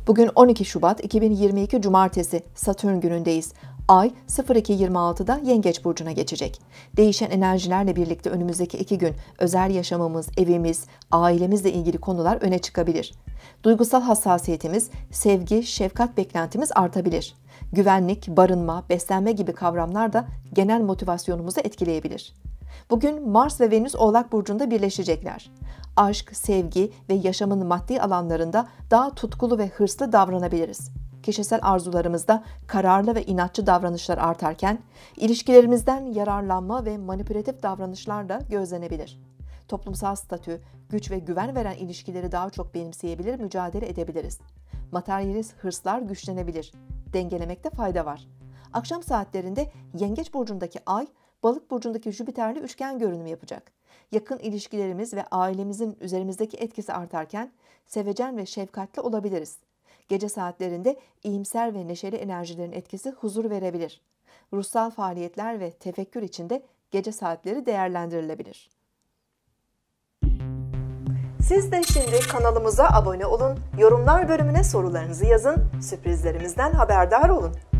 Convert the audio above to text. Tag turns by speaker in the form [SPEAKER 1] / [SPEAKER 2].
[SPEAKER 1] Bugün 12 Şubat 2022 Cumartesi, Satürn günündeyiz. Ay 02.26'da Yengeç burcuna geçecek. Değişen enerjilerle birlikte önümüzdeki 2 gün özel yaşamımız, evimiz, ailemizle ilgili konular öne çıkabilir. Duygusal hassasiyetimiz, sevgi, şefkat beklentimiz artabilir. Güvenlik, barınma, beslenme gibi kavramlar da genel motivasyonumuzu etkileyebilir. Bugün Mars ve Venüs Oğlak burcunda birleşecekler. Aşk, sevgi ve yaşamın maddi alanlarında daha tutkulu ve hırslı davranabiliriz. Kişisel arzularımızda kararlı ve inatçı davranışlar artarken, ilişkilerimizden yararlanma ve manipülatif davranışlar da gözlenebilir. Toplumsal statü, güç ve güven veren ilişkileri daha çok benimseyebilir, mücadele edebiliriz. Materyalist hırslar güçlenebilir. Dengelemekte fayda var. Akşam saatlerinde Yengeç burcundaki Ay, Balık burcundaki Jüpiter'le üçgen görünüm yapacak. Yakın ilişkilerimiz ve ailemizin üzerimizdeki etkisi artarken sevecen ve şefkatli olabiliriz. Gece saatlerinde iyimser ve neşeli enerjilerin etkisi huzur verebilir. Ruhsal faaliyetler ve tefekkür için de gece saatleri değerlendirilebilir. Siz de şimdi kanalımıza abone olun, yorumlar bölümüne sorularınızı yazın, sürprizlerimizden haberdar olun.